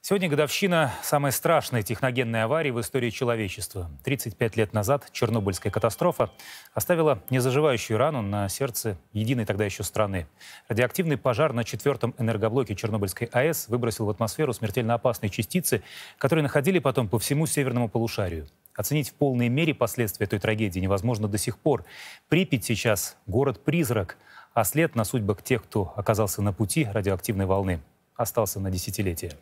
Сегодня годовщина самой страшной техногенной аварии в истории человечества. 35 лет назад Чернобыльская катастрофа оставила незаживающую рану на сердце единой тогда еще страны. Радиоактивный пожар на 4-м энергоблоке Чернобыльской АЭС выбросил в атмосферу смертельно опасные частицы, которые находили потом по всему северному полушарию. Оценить в полной мере последствия той трагедии невозможно до сих пор. Припять сейчас город-призрак, а след на судьбах тех, кто оказался на пути радиоактивной волны, остался на десятилетия.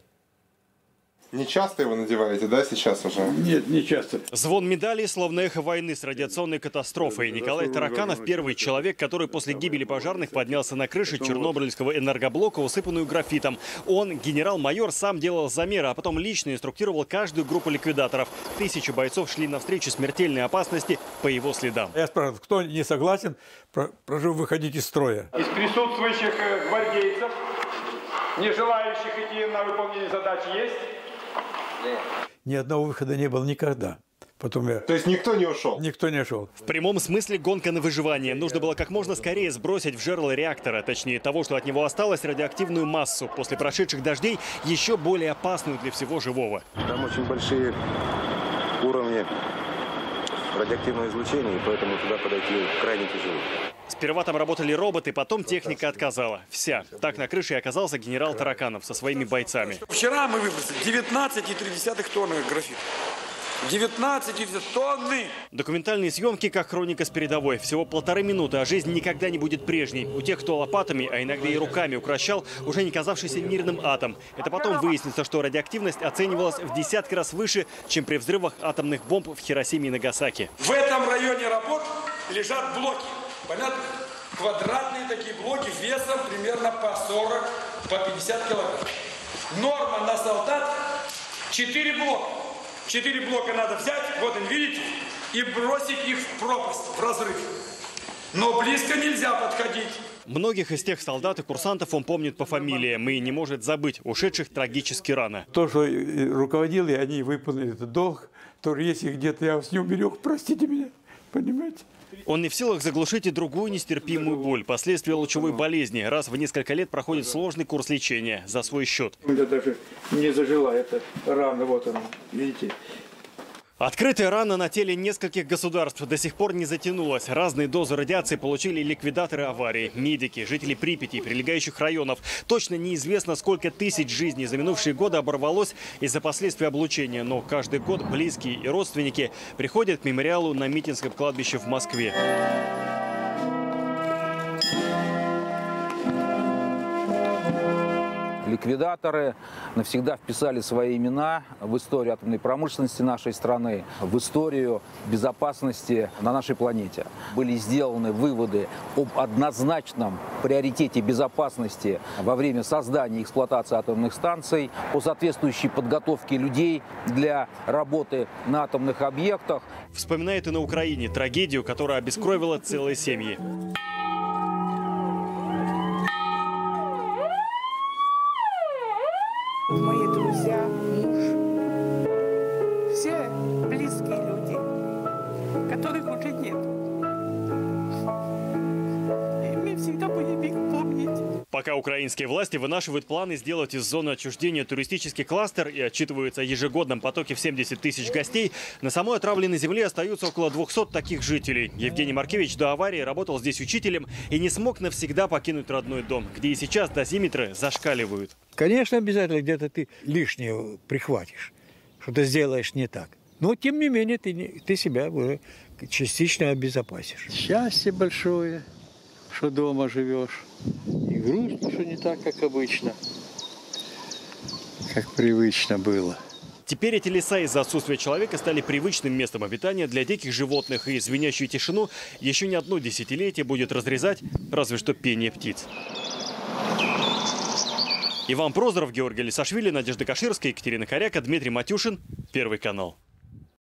Не часто его надеваете, да, сейчас уже? Нет, не часто. Звон медалей, словно эхо войны с радиационной катастрофой. Николай Тараканов – первый человек, который после гибели пожарных поднялся на крышу Чернобыльского энергоблока, усыпанную графитом. Он, генерал-майор, сам делал замеры, а потом лично инструктировал каждую группу ликвидаторов. Тысячи бойцов шли навстречу смертельной опасности по его следам. Я спрашиваю, кто не согласен, прошу выходить из строя. Из присутствующих гвардейцев, не желающих идти на выполнение задачи, есть? Ни одного выхода не было никогда. Потом То есть никто не ушел? Никто не ушел. В прямом смысле гонка на выживание. Нужно было как можно скорее сбросить в жерло реактора, точнее того, что от него осталось, радиоактивную массу. После прошедших дождей еще более опасную для всего живого. Там очень большие уровни радиоактивного излучения, и поэтому туда подойти крайне тяжело. Сперва там работали роботы, потом техника отказала. Вся. Так на крыше и оказался генерал Тараканов со своими бойцами. Вчера мы выбросили 19,3 тонны графита. 19 тонны! Документальные съемки, как хроника с передовой. Всего 1,5 минуты, а жизнь никогда не будет прежней. У тех, кто лопатами, а иногда и руками укращал уже не казавшийся мирным атом. Это потом выяснится, что радиоактивность оценивалась в десятки раз выше, чем при взрывах атомных бомб в Хиросиме и Нагасаки. В этом районе работ лежат блоки. Понятно? Квадратные такие блоки весом примерно по 40, по 50 килограмм. Норма на солдат 4 блока. 4 блока надо взять, вот они, видите, и бросить их в пропасть, в разрыв. Но близко нельзя подходить. Многих из тех солдат и курсантов он помнит по фамилиям и не может забыть ушедших трагически рано. То, что руководил, и они выполнили этот долг, то если где-то я вас не уберег, простите меня, понимаете? Он не в силах заглушить и другую нестерпимую боль. Последствия лучевой болезни. Раз в несколько лет проходит сложный курс лечения за свой счет. Это даже не зажила, это рана, вот она, видите. Открытая рана на теле нескольких государств до сих пор не затянулась. Разные дозы радиации получили ликвидаторы аварии, медики, жители Припяти и прилегающих районов. Точно неизвестно, сколько тысяч жизней за минувшие годы оборвалось из-за последствий облучения. Но каждый год близкие и родственники приходят к мемориалу на Митинском кладбище в Москве. Ликвидаторы навсегда вписали свои имена в историю атомной промышленности нашей страны, в историю безопасности на нашей планете. Были сделаны выводы об однозначном приоритете безопасности во время создания и эксплуатации атомных станций, о соответствующей подготовке людей для работы на атомных объектах. Вспоминает и на Украине трагедию, которая обескровила целые семьи. Мои друзья, муж, все близкие люди, которых уже нет. И мы всегда будем их помнить. Пока украинские власти вынашивают планы сделать из зоны отчуждения туристический кластер и отчитываются о ежегодном потоке в 70 тысяч гостей, на самой отравленной земле остаются около 200 таких жителей. Евгений Маркевич до аварии работал здесь учителем и не смог навсегда покинуть родной дом, где и сейчас дозиметры зашкаливают. Конечно, обязательно где-то ты лишнее прихватишь, что-то сделаешь не так. Но, тем не менее, ты себя уже частично обезопасишь. Счастье большое, что дома живешь. И грустно, что не так, как обычно, как привычно было. Теперь эти леса из-за отсутствия человека стали привычным местом обитания для диких животных. И звенящую тишину еще не одно десятилетие будет разрезать разве что пение птиц. Иван Прозоров, Георгий Лисашвили, Надежда Каширская, Екатерина Коряка, Дмитрий Матюшин. Первый канал.